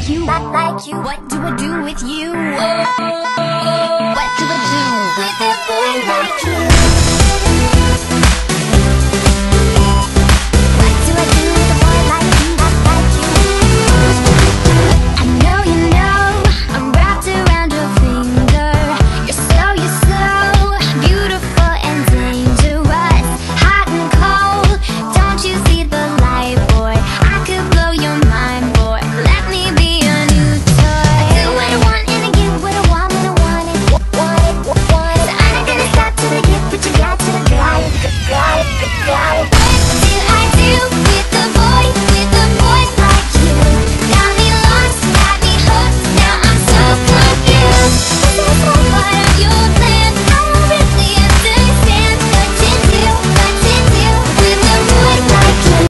like you, like you. What do I do with you? Oh, what do I do with a boy like you?